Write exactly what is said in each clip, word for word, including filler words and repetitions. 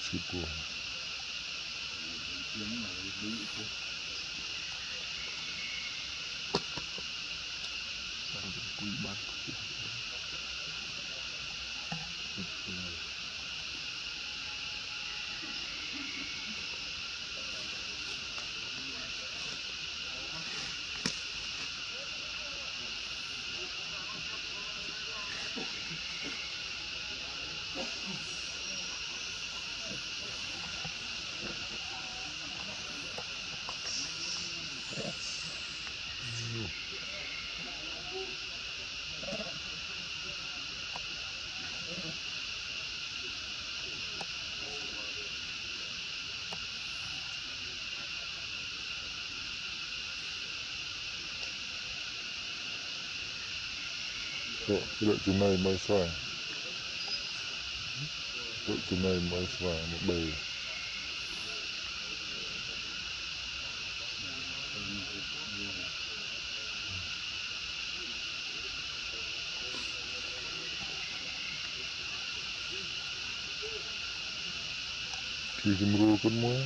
Syukur. Kok tidak junai mai sai. Kok junai mai sai một bề. Khi jemuru pun mua.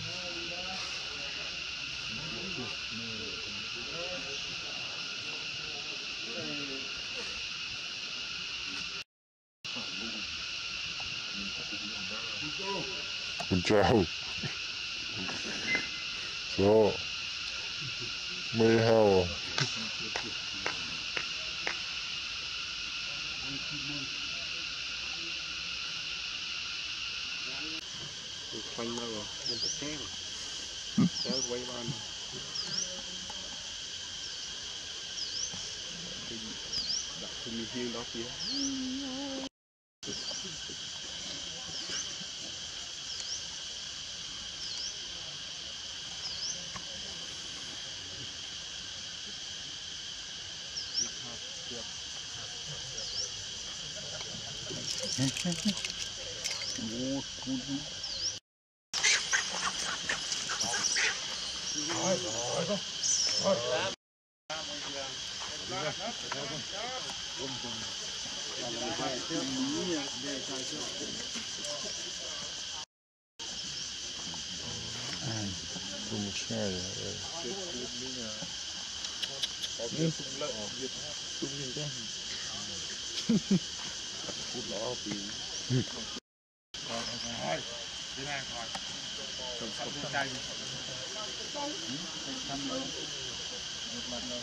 Con chào. So, mày hao. Quanh đâu rồi, em phải kéo. Kéo quay ban. Đặt thêm riêng đó kia. Một cún. Rồi rồi con. Rồi. Không sai rồi. Ini sebelah sungguh kan. Udah pi. Rồi, thế này rồi. Cầm sắp lên tay. Thăm đâu. Một mặt đâu.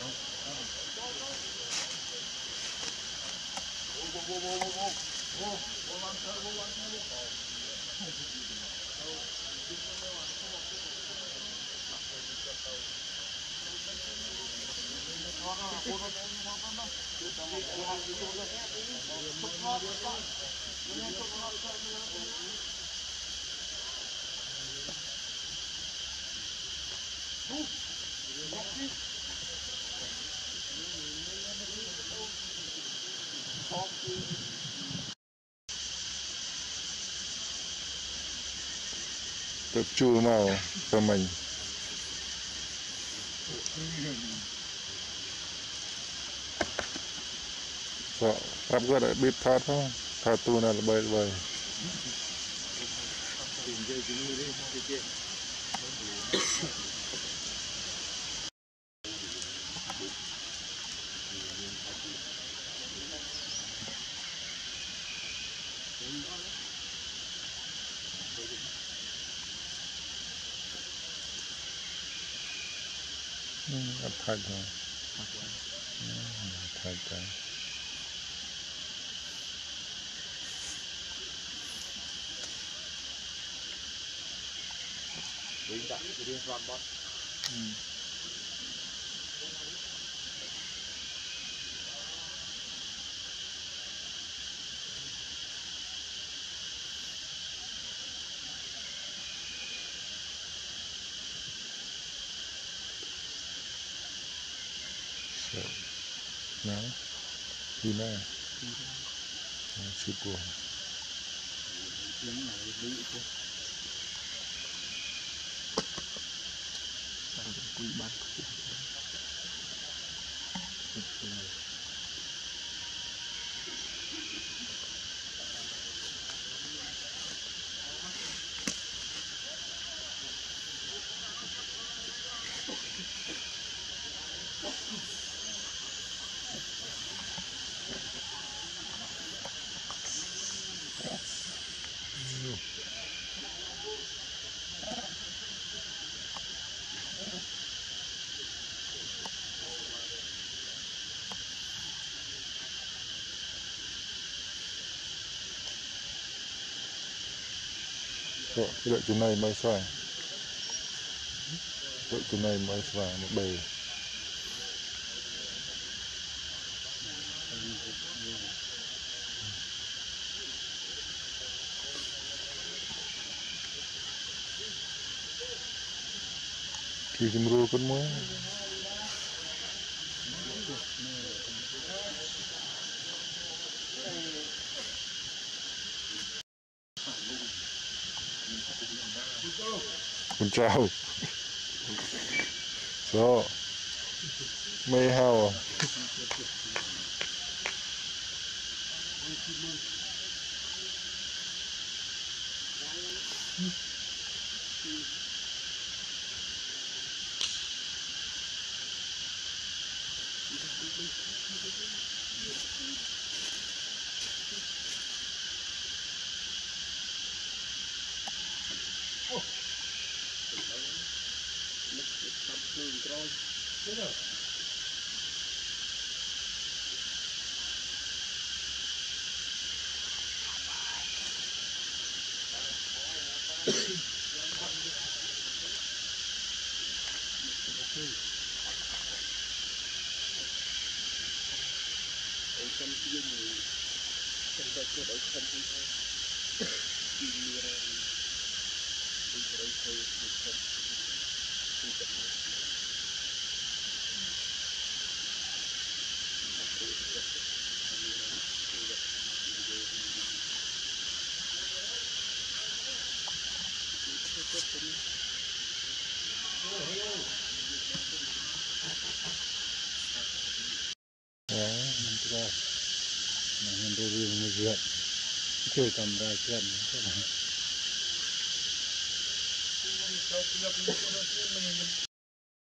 Vô vô vô vô vô. Vô, vô làm sao vô làm sao. Tập chua màu cho mình. Sợ, áp gớt lại bếp thát không? Thát tu này là bơi bơi. Áp thát rồi. Thát rồi. Đi đặt cái riêng ron bot. Nào, đi nào. Syukur. Tiếng này đi chứ. Đang quy ban. Đó, cái đợi chỗ này mới xoài. Đợi chỗ này mới xoài một bề. Khi chim ru con muối. Con chào. So, mê hao. Chơi camera chuyện